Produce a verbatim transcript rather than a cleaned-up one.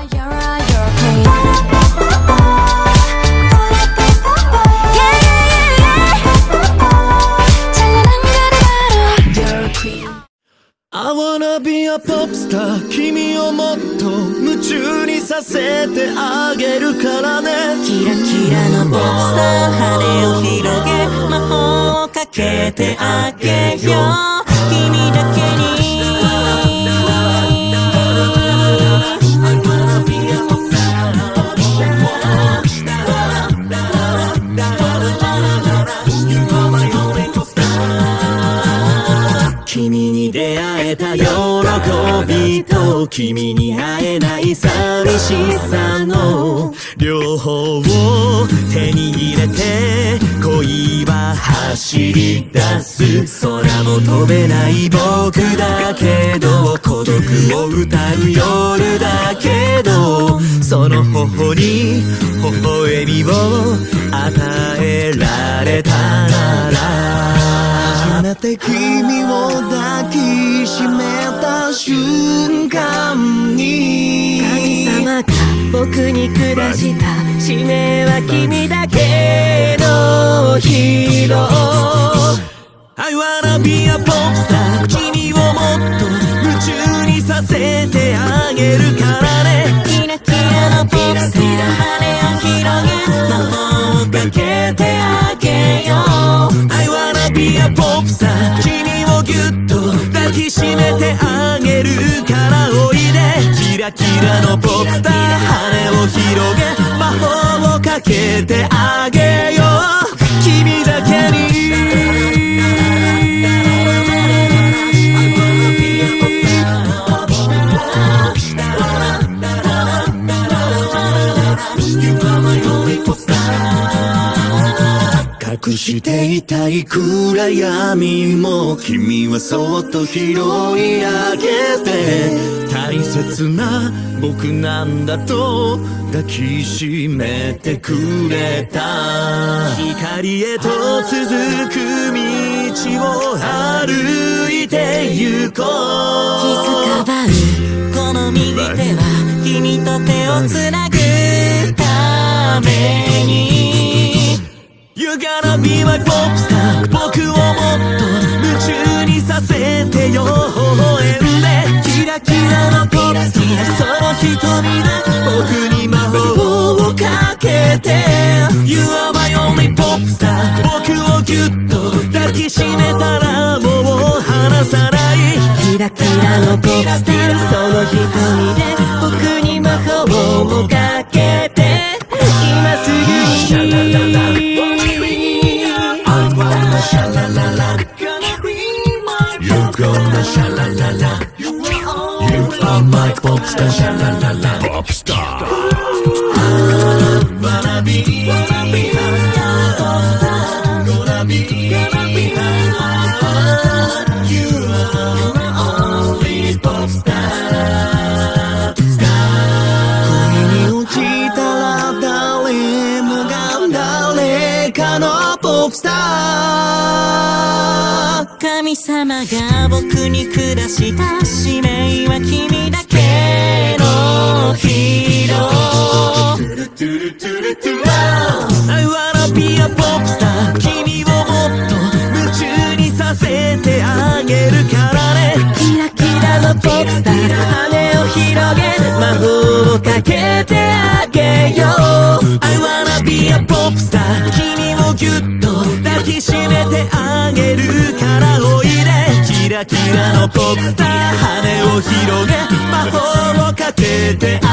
I wanna be a pop star 君をもっと夢中にさせてあげるからねキラキラのポップスター羽を広げ魔法をかけてあげよう君だけに君に出会えた喜びと君に会えない寂しさの両方を手に入れて恋は走り出す空も飛べない僕だけど孤独を歌う夜だけどその頬に微笑みを与えられたなら初めて君を抱きしめた瞬間に神様が僕に下した使命は君だけのヒーロー I wanna be a pop star 君をもっと夢中にさせてあげるからねキラキラのポップスター羽を広げ魔法をかけてあげよう I wanna be a pop star 君をぎゅっと抱きしめてあげるからおいでキラキラのポップスター羽を広げ魔法をかけてあげよう君だけに隠していたい暗闇も君はそっと拾い上げて大切な僕なんだと抱きしめてくれた光へと続く道を歩いて行こう気づかばうこの右手は君と手をつなぐためにYou gotta be my pop star 僕をもっと夢中にさせてよ微笑んでキラキラのポップスターその瞳で僕に魔法をかけて You are my only pop star 僕をぎゅっと抱きしめたらもう離さないキラキラのポップスターその瞳で僕に魔法をかけて今すぐにSha-la-la-la You're gonna sha-la-la-la You are my pop star Sha-la-la-la Pop star I'm gonna be Gonna be Gonna be You are my only pop star Star 恋に落ちたら誰もが誰かのポップスター神様が僕に下した使命は君だけのヒーロー I wanna be a pop star 君をもっと夢中にさせてあげるからねキラキラのポップスター羽を広げ魔法をかけてあげよう I wanna be a pop star 君をぎゅっと抱きしめてあげるからおいでキラキラのポップスター羽を広げ魔法をかけて